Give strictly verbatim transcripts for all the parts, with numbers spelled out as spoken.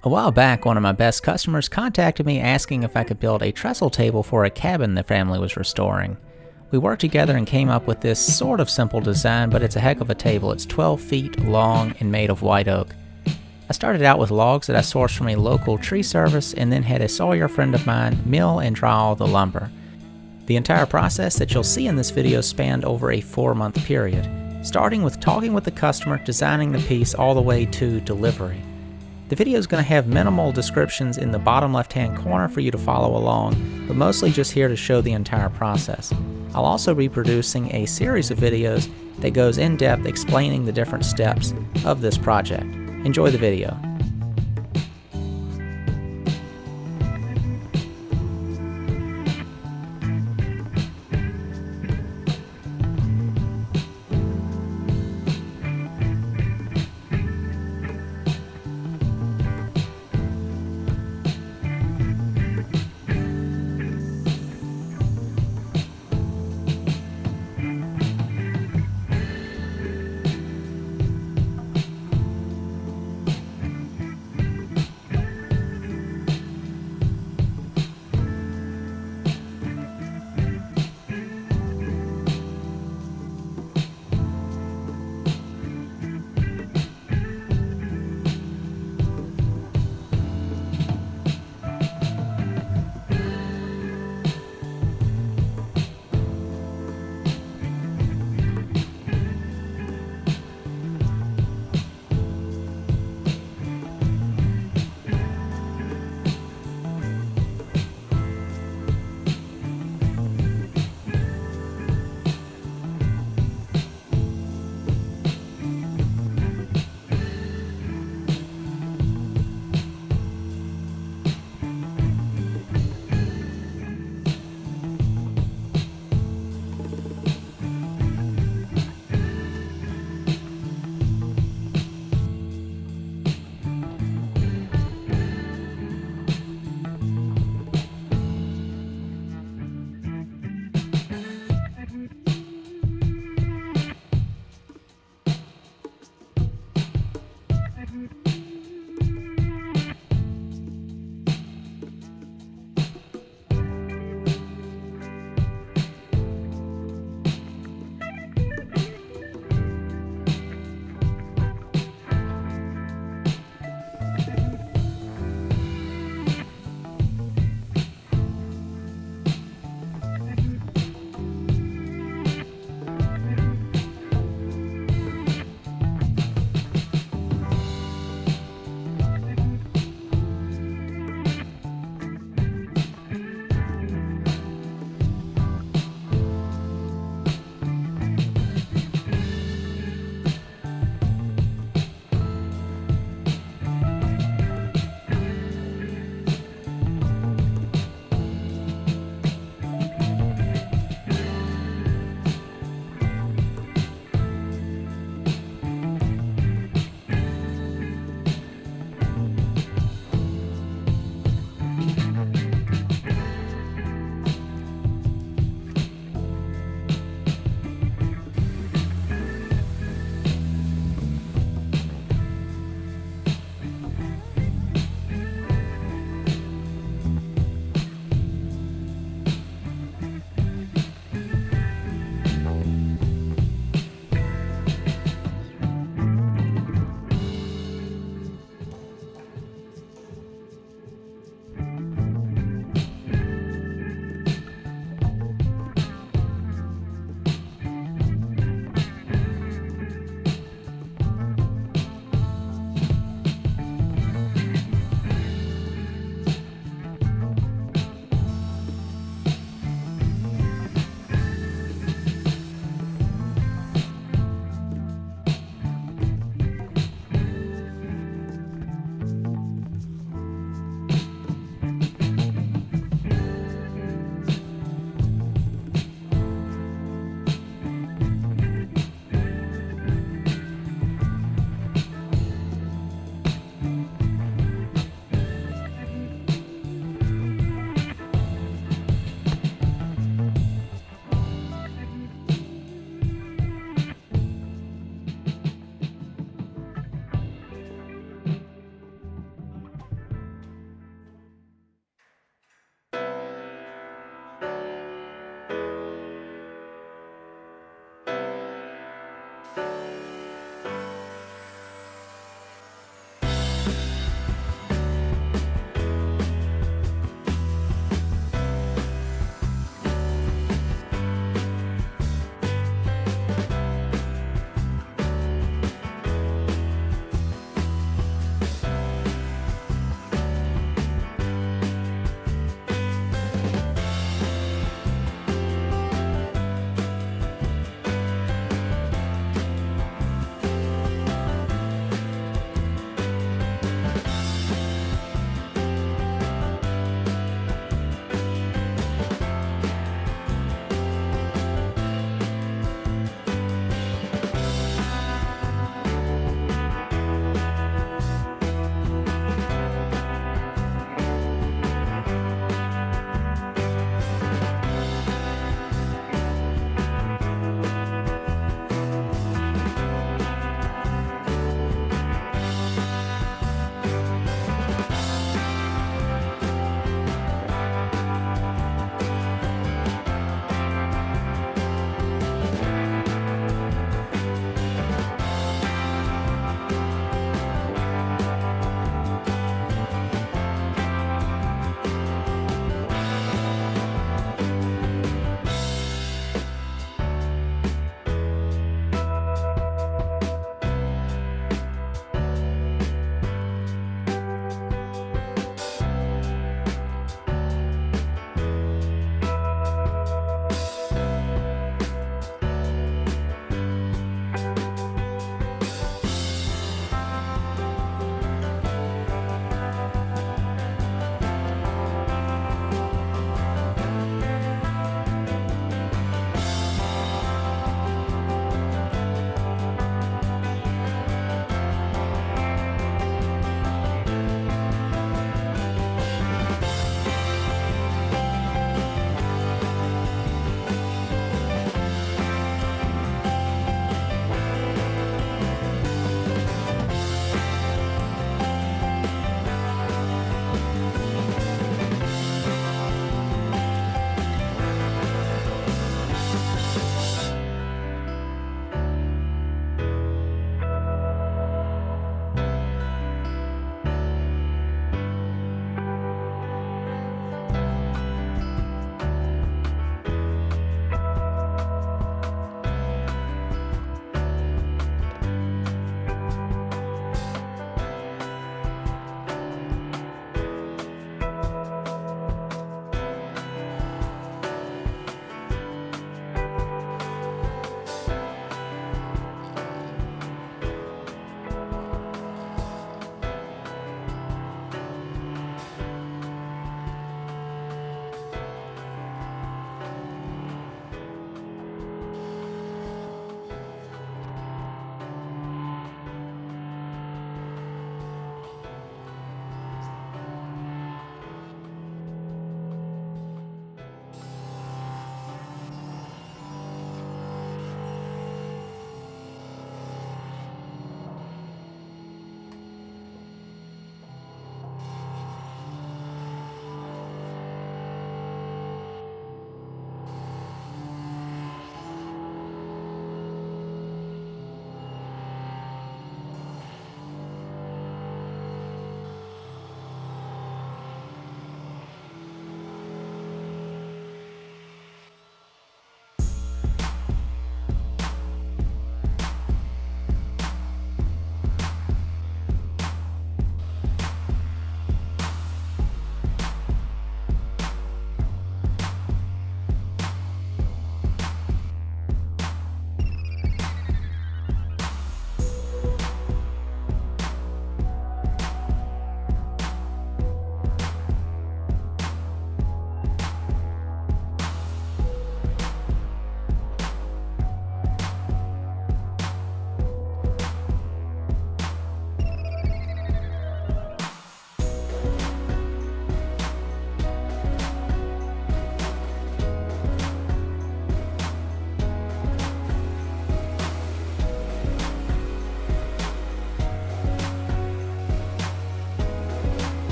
A while back, one of my best customers contacted me asking if I could build a trestle table for a cabin the family was restoring. We worked together and came up with this sort of simple design, but it's a heck of a table. It's twelve feet long and made of white oak. I started out with logs that I sourced from a local tree service and then had a sawyer friend of mine mill and dry all the lumber. The entire process that you'll see in this video spanned over a four-month period, starting with talking with the customer, designing the piece, all the way to delivery. The video is going to have minimal descriptions in the bottom left-hand corner for you to follow along, but mostly just here to show the entire process. I'll also be producing a series of videos that goes in depth explaining the different steps of this project. Enjoy the video.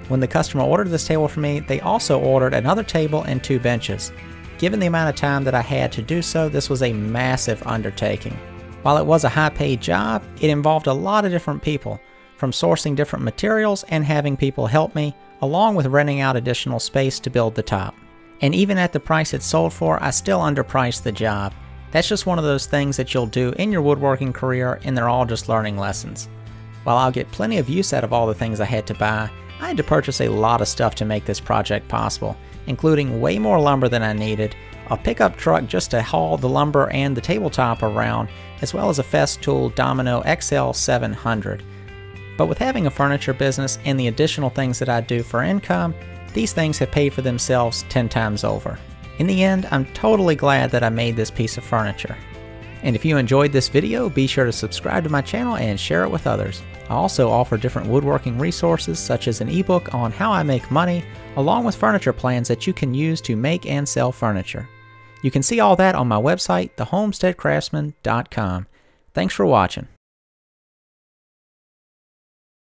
When the customer ordered this table from me, they also ordered another table and two benches. Given the amount of time that I had to do so, this was a massive undertaking. While it was a high-paid job, it involved a lot of different people, from sourcing different materials and having people help me, along with renting out additional space to build the top. And even at the price it sold for, I still underpriced the job. That's just one of those things that you'll do in your woodworking career, and they're all just learning lessons. While I'll get plenty of use out of all the things I had to buy, I had to purchase a lot of stuff to make this project possible, including way more lumber than I needed, a pickup truck just to haul the lumber and the tabletop around, as well as a Festool Domino X L seven hundred. But with having a furniture business and the additional things that I do for income, these things have paid for themselves ten times over. In the end, I'm totally glad that I made this piece of furniture. And if you enjoyed this video, be sure to subscribe to my channel and share it with others. I also offer different woodworking resources such as an ebook on how I make money, along with furniture plans that you can use to make and sell furniture. You can see all that on my website, the homestead craftsman dot com. Thanks for watching.